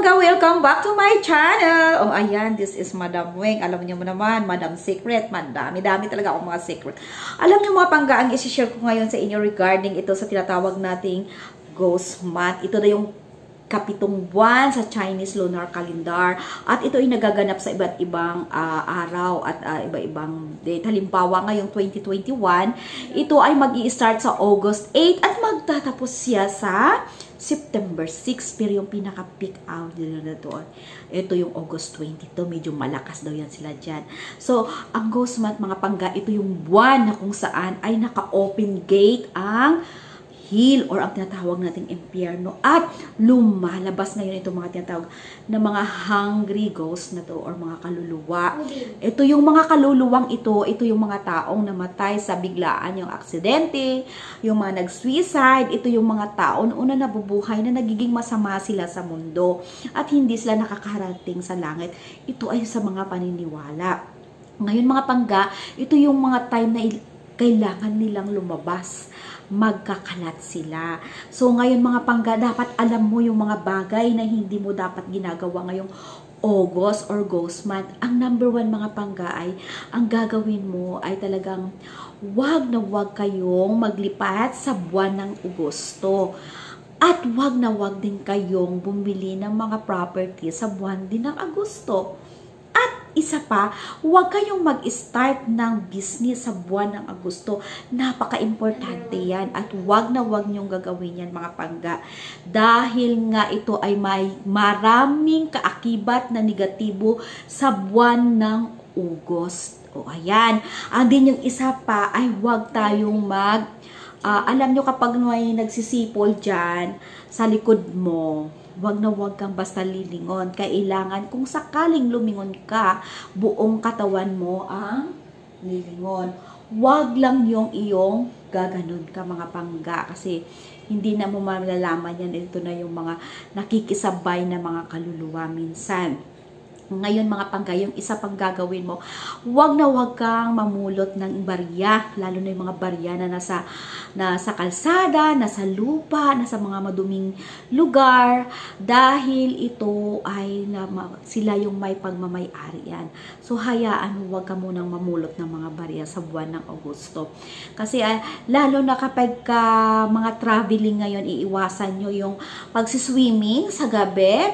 pangga, welcome back to my channel. Oh, ayan, this is Madam Weng. Alam niyo mo naman, Madam Secret. Madami-dami talaga akong mga secret. Alam niyo mga pangga, ang isi-share ko ngayon sa inyo regarding ito sa tinatawag nating Ghost Month. Ito na yung kapitong buwan sa Chinese lunar calendar at ito ay nagaganap sa iba't ibang araw at iba-ibang date. Halimbawa ngayong 2021, ito ay mag-i-start sa August 8 at magtatapos siya sa September 6, pero yung pinaka-peak out na doon, ito yung August 22, medyo malakas daw yan sila dyan. So, ang Ghost Month, mga pangga, ito yung buwan na kung saan ay naka-open gate ang hell or ang tinatawag nating impyerno at lumalabas ngayon itong mga tinatawag na mga hungry ghosts na to or mga kaluluwa. Ito yung mga kaluluwang ito yung mga taong namatay sa biglaan, yung aksidente, yung mga nag-suicide, ito yung mga tao na una nabubuhay na nagiging masama sila sa mundo at hindi sila nakakarating sa langit. Ito ay sa mga paniniwala. Ngayon mga pangga, ito yung mga time na kailangan nilang lumabas, magkakalat sila. So ngayon mga pangga, dapat alam mo yung mga bagay na hindi mo dapat ginagawa ngayong August or Ghost Month. Ang number one mga pangga ay, ang gagawin mo ay talagang wag na wag kayong maglipat sa buwan ng Agosto. At wag na wag din kayong bumili ng mga property sa buwan din ng Agosto. Isa pa, huwag kayong mag-start ng business sa buwan ng Agosto. Napaka-importante yan. At huwag na huwag niyong gagawin yan mga pangga. Dahil nga ito ay may maraming kaakibat na negatibo sa buwan ng August. O ayan. Ang din yung isa pa ay huwag tayong alam nyo kapag may nagsisipol dyan sa likod mo, wag na wag kang basta lilingon. Kailangan kung sakaling lumingon ka, buong katawan mo ang lilingon. Wag lang yung iyong gaganon ka mga pangga kasi hindi na mo malalaman yan. Ito na yung mga nakikisabay na mga kaluluwa minsan. Ngayon mga pangga, yung isa pang gagawin mo, wag na wag kang mamulot ng barya, lalo na yung mga barya na nasa kalsada, nasa lupa, nasa mga maduming lugar, dahil ito ay sila yung may pagmamay-ari yan. So hayaan mo, wag ka munang mamulot ng mga barya sa buwan ng Agosto. Kasi lalo na kapag mga traveling ngayon, iiwasan nyo yung pagsiswimming sa gabi,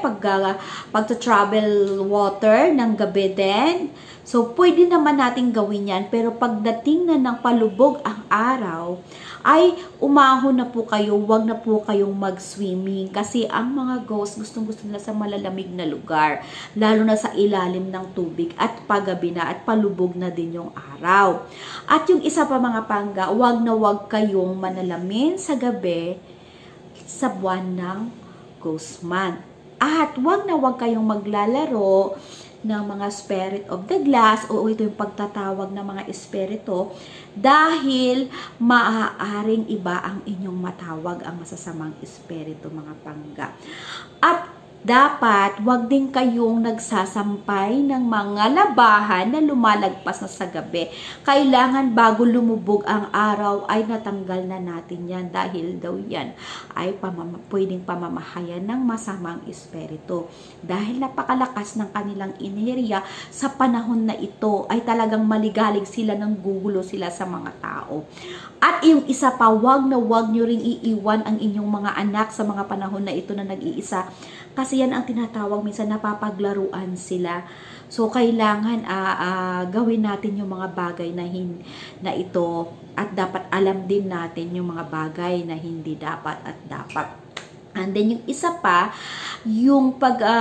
pagta-travel water ng gabi din. So, pwede naman natin gawin yan. Pero pagdating na ng palubog ang araw, ay umahon na po kayo. Huwag na po kayong mag-swimming. Kasi ang mga ghosts, gustong-gusto nila sa malalamig na lugar. Lalo na sa ilalim ng tubig. At paggabi na at palubog na din yung araw. At yung isa pa mga pangga, huwag na huwag kayong manalamin sa gabi sa buwan ng Ghost Month. At wag na wag kayong maglalaro ng mga spirit of the glass o ito yung pagtatawag ng mga espiritu dahil maaaring iba ang inyong matawag ang masasamang espiritu mga pangga. At dapat wag din kayong nagsasampay ng mga labahan na lumalagpas na sa gabi. Kailangan bago lumubog ang araw ay natanggal na natin yan dahil daw yan ay pwedeng pamamahayan ng masamang espiritu. Dahil napakalakas ng kanilang enerhiya sa panahon na ito ay talagang maligalig sila, ng gugulo sila sa mga tao. At yung isa pa, wag na wag nyo ring iiwan ang inyong mga anak sa mga panahon na ito na nag-iisa. Kasi yan ang tinatawag, minsan napapaglaruan sila. So, kailangan gawin natin yung mga bagay na ito at dapat alam din natin yung mga bagay na hindi dapat at dapat. And then, yung isa pa, yung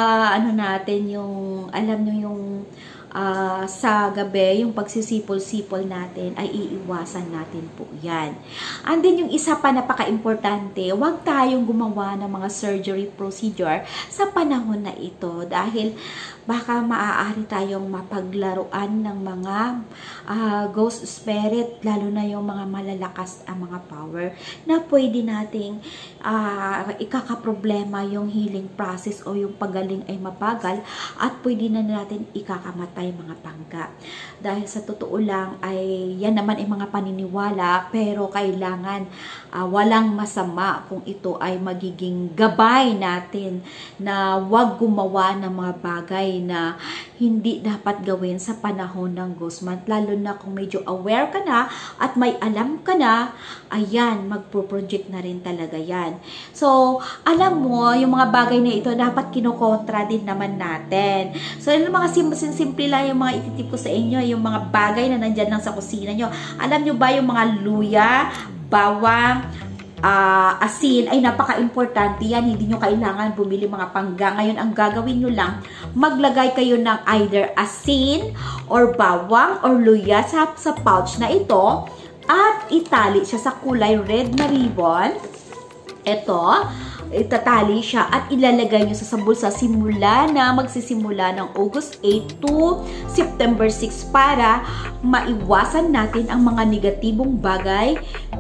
natin, yung, alam nyo yung sa gabi, yung pagsisipol-sipol natin ay iiwasan natin po yan. And then yung isa pa napaka-importante, huwag tayong gumawa ng mga surgery procedure sa panahon na ito dahil baka maaari tayong mapaglaruan ng mga ghost spirit, lalo na yung mga malalakas ang mga power na pwede nating ikakaproblema yung healing process o yung pagaling ay mabagal at pwede na natin ikakamatay bagay mga pangga. Dahil sa totoo lang ay yan naman ay mga paniniwala, pero kailangan walang masama kung ito ay magiging gabay natin na wag gumawa ng mga bagay na hindi dapat gawin sa panahon ng Ghost Month. Lalo na kung medyo aware ka na at may alam ka na, ayan, magpo-project na rin talaga yan. So, alam mo, yung mga bagay na ito, dapat kinokontra din naman natin. So, yung mga simple lang yung mga ititip ko sa inyo, yung mga bagay na nandyan lang sa kusina nyo. Alam nyo ba yung mga luya, bawang, asin ay napaka-importante yan. Hindi nyo kailangan bumili mga pangga. Ngayon, ang gagawin nyo lang, maglagay kayo ng either asin or bawang or luya sa pouch na ito at itali siya sa kulay red na ribbon. Ito, itatali siya at ilalagay nyo sa bulsa simula na magsisimula ng August 8 to September 6 para maiwasan natin ang mga negatibong bagay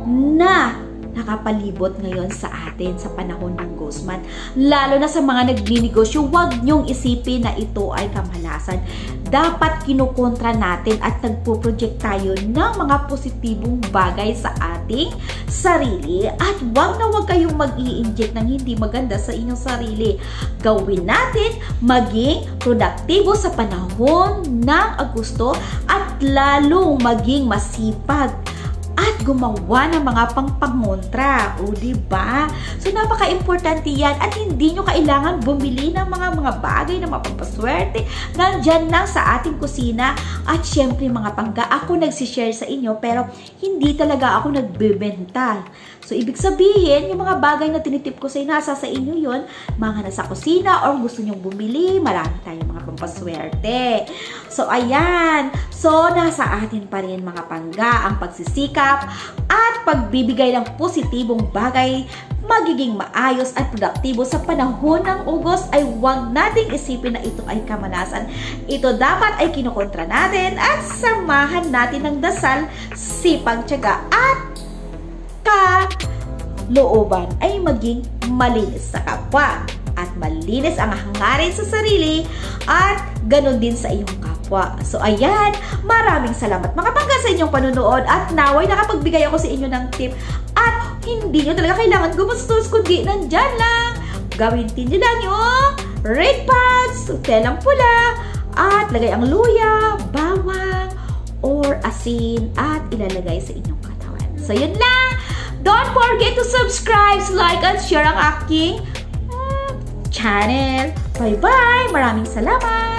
na nakapalibot ngayon sa atin sa panahon ng Ghost Month. Lalo na sa mga nagninegosyo, huwag nyong isipin na ito ay kamalasan. Dapat kinukontra natin at nagpo-project tayo ng mga positibong bagay sa ating sarili. At huwag na huwag kayong mag-i-inject ng hindi maganda sa inyong sarili. Gawin natin maging produktibo sa panahon ng Agosto at lalong maging masipag at gumawa ng mga pangpangontra. O, diba? So, napaka-importante yan at hindi nyo kailangan bumili ng mga bagay na mapampaswerte. Nandyan lang sa ating kusina. At syempre, mga pangga, ako nagsishare sa inyo pero hindi talaga ako nagbebenta. So, ibig sabihin, yung mga bagay na tinitip ko sa inyo, nasa sa inyo yun, mga nasa kusina or gusto nyong bumili, marami tayong mga pampaswerte. So, ayan. So, nasa atin pa rin mga pangga ang pagsisikap at pagbibigay ng positibong bagay, magiging maayos at produktibo sa panahon ng August ay huwag nating isipin na ito ay kamalasan. Ito dapat ay kinukontra natin at samahan natin ng dasal, sipag, tiyaga at kalooban ay maging malinis sa kapwa at malinis ang hangarin sa sarili at ganun din sa iyong kapwa. So ayan, maraming salamat mga pangga sa inyong panunood at naway nakapagbigay ako sa inyo ng tip at hindi nyo talaga kailangan gumastos kundi nandyan lang. Gawin nyo lang yung red pads, telang pula at lagay ang luya, bawang or asin at ilalagay sa inyong katawan. So yun lang. Don't forget to subscribe, like, and share ang aking channel. Bye-bye! Maraming salamat!